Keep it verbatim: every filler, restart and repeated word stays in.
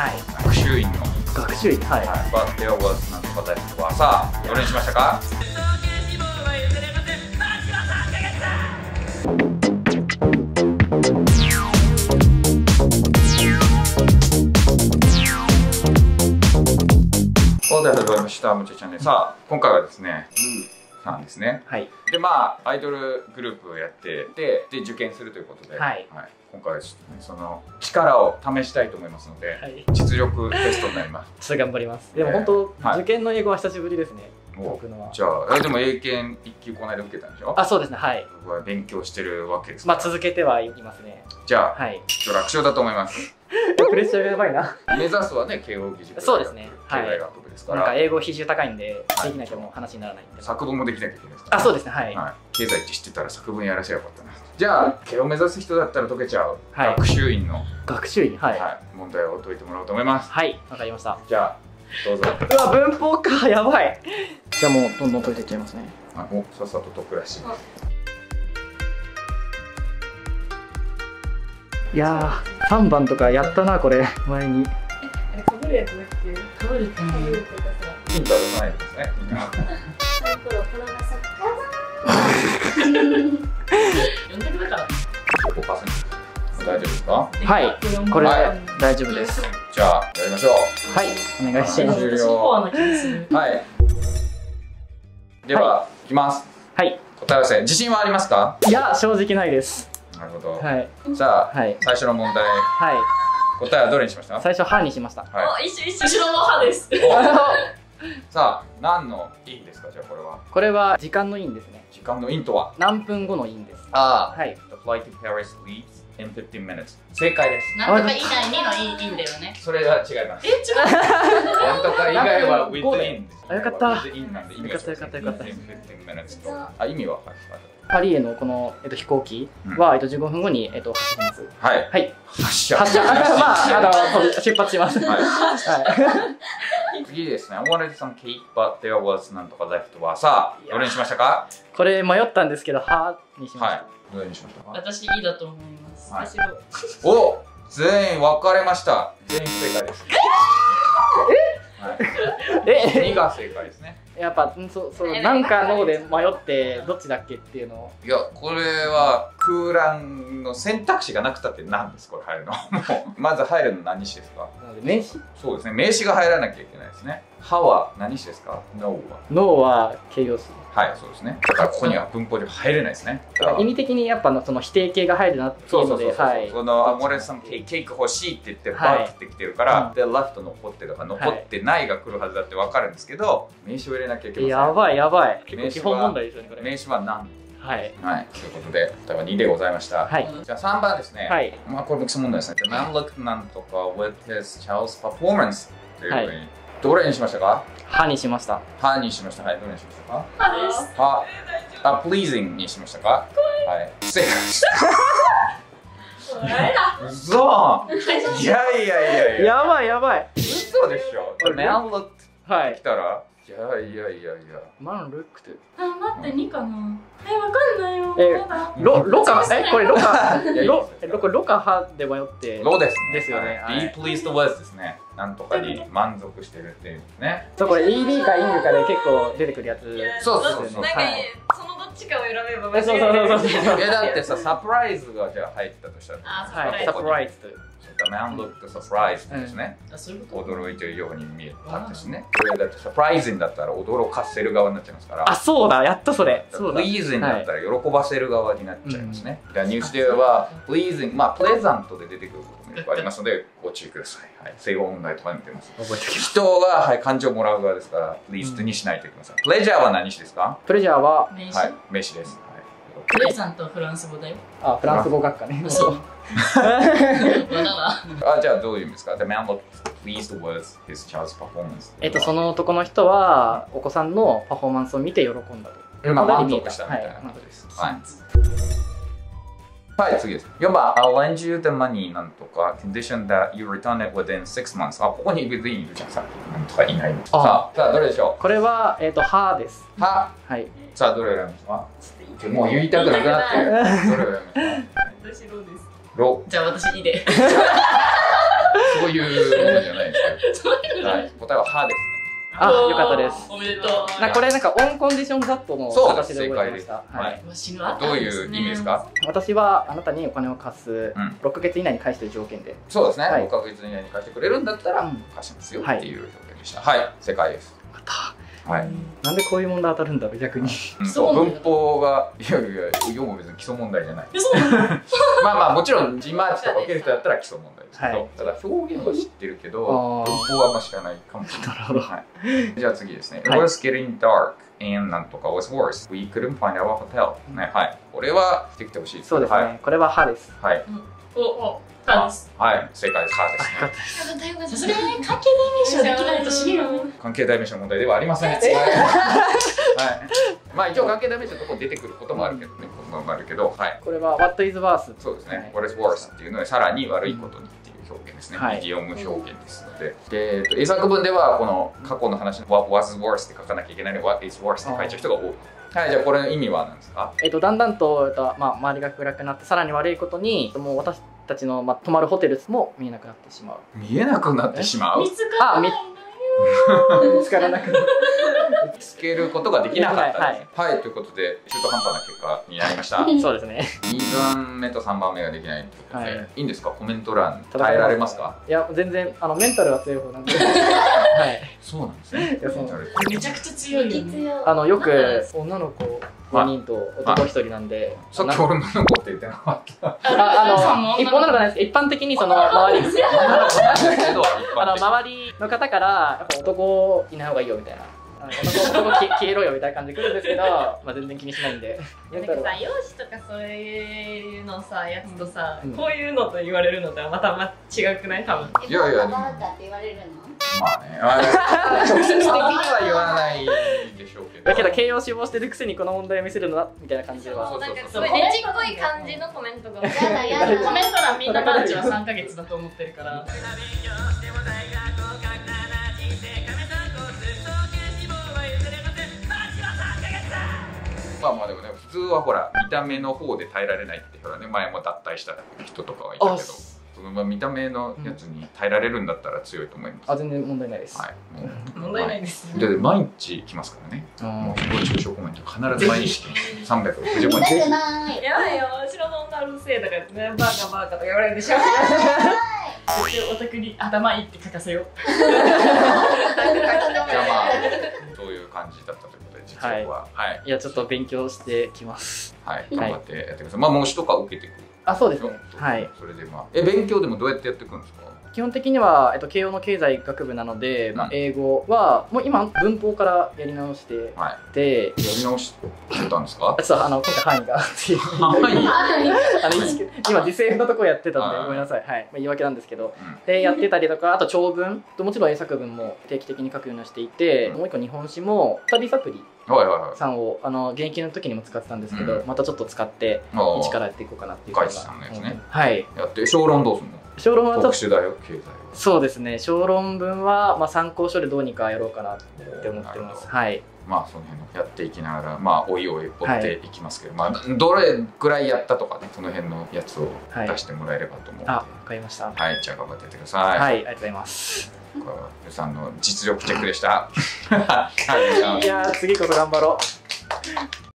はい、 学習院の学習院、はい。 バッテアワーズなんとか大学はさあ、どれにしましたか？そうで始まりました、むちゃチャンネル。さあ、今回はですね、なんですね。 はい。 で、まあアイドルグループをやってで、で受験するということで、 はい。 はい、今回はちょっとね、その力を試したいと思いますので、はい、実力テストになります。 ちょっと頑張ります。でも本当、えーはい、受験の英語は久しぶりですね。僕のは。じゃあ、でも英検一級この間受けたんでしょ？ あ、そうですね。はい。 僕は勉強してるわけですから。まあ続けてはいますね。 じゃあ、はい、ちょっと楽勝だと思います。 プレッシャーがやばいな。 目指すはね、慶応義塾。 そうですね。 経済学部ですから。 なんか英語比重高いんで、できなきゃもう話にならないんで。 作文もできなきゃいけないですから。 あ、そうですね。はい。 経済って知ってたら作文やらせばよかったな。じゃあ、慶応目指す人だったら解けちゃう学習院の学習院、はい。 問題を解いてもらおうと思います。 はい、わかりました。 じゃあ、どうぞ。 うわ、文法か、やばい。じゃあもうどんどん解いていっちゃいますね。 あ、お、さっさと解くらしい。 いやー、さんばんとかやったな、これ、前に。 あれ、かぶるやつだっけ？かぶるって何？ヒント出さないですね。 サイコロ、コロナサッカー。呼んでくれたら。 ごパーセント。大丈夫ですか？ はい、これ大丈夫です。 じゃあ、やりましょう。 はい、お願いします。 終了。はい。では、いきます。はい。答え合わせ、自信はありますか？ いや、正直ないです。 なるほど。 はい。 じゃあ、最初の問題。はい。答えはどれにしました？最初、歯にしました。 はい。一緒一緒。後ろの歯です。 さあ、何の因ですか？じゃあ、これは。 これは時間の因ですね。 時間の因とは？ 何分後の因です。 ああ。はい。The flight to Paris leaves in fifteen minutes。正解です。 なんとか以外にの因だよね。 それは違います。 え、違う。 なんとか以外は within です。 あ、よかった。よかったよかったよかった。あ、意味は？ パリへのこの、えっと、飛行機は、えっと、じゅうごふんごに、えっと、発車します。 はい。 はい。 発車。 発車。まあ、あの、出発します。はい。 次ですね。I wanted some cake, but there was なんとか left は、さあ、どれにしましたか？ これ迷ったんですけど、はにしました。はい。 どれにしましたか？ 私、いいだと思います。 お、全員分かれました。全員正解です。え？え？にが正解ですね。 やっぱ、そ、そう、なんかので迷って、どっちだっけっていうのを。 いや、これは空欄の選択肢がなくたって何です？これ入るの。もう、まず入るの何詞ですか？ 名詞？ そうですね。名詞が入らなきゃいけないですね。はは何詞ですか？ No は。 No は形容詞。はい、 そうですね。だからここには文法上入れないですね。 意味的にやっぱその否定形が入るなっていうので、はい。 その、モレさんケーキ欲しいって言って、バッってきてるから、で、レフト残ってるから、残ってないが来るはずだって分かるんですけど、名詞を入れなきゃいけません。 やばいやばい。基本問題ですよね、これ。 名詞は何？ はい。 はい。ということで、答えはにでございました。はい。じゃあさんばんですね。はい。まあ、これも基礎問題ですね。The man looked なんとか with his child's performance というふうに。どれにしましたか？歯にしました。歯にしました。はい、どれにしましたか？ 歯です。 歯。あ、pleasing にしましたか？はい。正解です。うそー。いやいやいやいや。 やばいやばい。 嘘でしょ。The man looked はい来たら。いやいやいやいや。 マンルックって。 あ、待って、にかな。え、わかんないよ。 え、ロ、ロか、え、これロか、ロ、これロかハで迷って。 ロですね。 ですよね。 be pleased with ですね。なんとかに満足してるっていうね。 そう、これ イーディー かイングかで結構出てくるやつ。 そうそうそう。なんか、そのどっちかを選べば間違いない。そうそうそうそう。 いや、だってさ、サプライズがじゃあ入ったとしたら。 はい、サプライズ。 The man looked surprised ですね。驚いてるように見えたんですね。これだってサプライズンだったら驚かせる側になっちゃいますから。 あ、そうだ、やっとそれ。 プリーズンだったら喜ばせる側になっちゃいますね。ニュースでは、プリーズン、まあ、プレザントで出てくることもよくありますので、ご注意ください。はい、正語問題とかに出ます。人が、はい、感情をもらう側ですから、プリーズにしないといけません。プレジャーは何詞ですか？ プレジャーは、 はい、 名詞です。 プレザントはフランス語だよ。 あ、フランス語学科ね。そう。 あ、じゃあどういう意味ですか？ The man looked pleased with his child's performance。えっと、その男の人は、お子さんのパフォーマンスを見て喜んだと。 まあ、満足したみたいなことです。はい。はい、次です。よんばん、I'll lend you the money なんとか、condition that you return it within six months。あ、ここに within いるじゃん、さっき。なんとかいない。さあ、さあ、どれでしょう？ これは、えっと、はです。 は。はい。さあ、どれ選びますか？もう言いたくなくなってる。どれ選びますか？ 私、ローです。 ロ。 じゃあ、私、いいで。 そういうものじゃない。 はい、答えは歯ですね。 あ、よかったです。 おめでとう。 なこれなんかオンコンディションザットの形で覚えてました。はい。 どういう意味ですか？ 私はあなたにお金を貸すろっかげつ以内に返してる条件で。 そうですね。ろっかげつ以内に返してくれるんだったら貸しますよっていう表現でした。はい、正解です。はい。 なんでこういう問題当たるんだろう逆に。 そう文法がいやいや読む別に基礎問題じゃない。まあまあもちろんジマーチとか受ける人だったら基礎問題ですけど、ただ表現は知ってるけど文法はあんま知らないかもしれない。なるほど。じゃあ次ですね。It was getting dark and なんとか was worse. We couldn't find our hotel. ね、はい。これはしてきてほしいです。 そうですね。これは歯です。 はい。 おお。はい、 正解です。歯ですね。 それ関係代名詞はできないと知るよ。 関係代名詞の問題ではありません。はい。まあ一応関係代名詞のところ出てくることもあるけどね、こともあるけど、はい。 これは What is worse？ そうですね。What is worse っていうのでさらに悪いことにっていう表現ですね。イディオム表現ですので、で英作文ではこの過去の話の What was worse って書かなきゃいけないので What is worse って書いちゃう人が多い。はい、じゃあこれの意味は何ですか？ えっとだんだんと、えっとまあ、周りが暗くなってさらに悪いことにもう私たちの、まあ、泊まるホテルも見えなくなってしまう。 見えなくなってしまう？ 見つからない見つからなくなる。 見つけることができなかったです。はい、はい、ということで中途半端な結果になりました。 そうですね。 にばんめとさんばんめができないということで、はい、いいんですか？コメント欄耐えられますか？ いや全然あのメンタルは強い方なんで。はい。 そうなんですね。 めちゃくちゃ強いよね。 あのよく女の子ごにんと男ひとりなんで。 さっき女の子って言ってなかった。 ああの一般なのかないです。一般的にその周りあの周りの方からやっぱ男いない方がいいよみたいな。男男消えろよみたいな感じで来るんですけど、まあ全然気にしないんで。 なんかさ、容姿とかそういうのさ、やつとさ、こういうのと言われるのとはまたま違くない多分。 いやいや。 バカって言われるの？ まあね。直接的には言わないでしょうけど。 だけど形容詞をしてるくせにこの問題を見せるのだみたいな感じでは。 なんかすごいねちっこい感じのコメントが。やだやだ。コメント欄みんなマルチはさんかげつだと思ってるから。 まあまあでもね普通はほら見た目の方で耐えられないってほらね前も脱退した人とかはいたけど、そのまあ見た目のやつに耐えられるんだったら強いと思います。 あ全然問題ないです。 はい。 問題ないです。 で毎日来ますからね。もう誹謗中傷コメント必ず毎日さんびゃくろくじゅうごにち。 やばいよ後ろの女うるせえとか言ってねバカバカとか言われるでしょ。お宅に頭いいって書かせよう。じゃあまあそういう感じだったということで実力ははい。 いやちょっと勉強してきます。 はい頑張ってやってください。まあ模試とか受けていく。 あそうですね。はい。 それでまあえ勉強でもどうやってやっていくんですか？ 基本的には、えっと、慶応の経済学部なので、まあ、英語はもう今文法からやり直して、 はい、でやり直してたんですか？ そうあの今回範囲がっていう今時制のとこやってたんでごめんなさい、はいまあ、言い訳なんですけど、うん、でやってたりとかあと長文ともちろん英作文も定期的に書くようにしていて、うん、もう一個日本史も旅サプリさんをあの現役の時にも使ってたんですけど、うん、またちょっと使って一からやっていこうかなっていうかさんのやつね、 はいやって小論どうすんの？ 小論は特殊だよ経済は。 そうですね小論文は、まあ、参考書でどうにかやろうかなって思ってます。はいまあその辺のやっていきながらまあおいおい追っていきますけど、はい、まあどれぐらいやったとかねその辺のやつを出してもらえればと思うので、はい、あ分かりました。はいじゃあ頑張ってやってください。はいありがとうございます。ゆさんの実力チェックでした。いや次こそ頑張ろう。